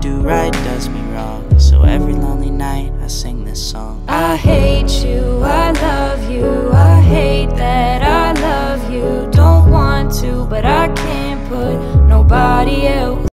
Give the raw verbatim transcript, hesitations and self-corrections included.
do right does me wrong, so every lonely night I sing this song. I hate you, I love you, I hate that I love you. Don't want to, but I can't put nobody else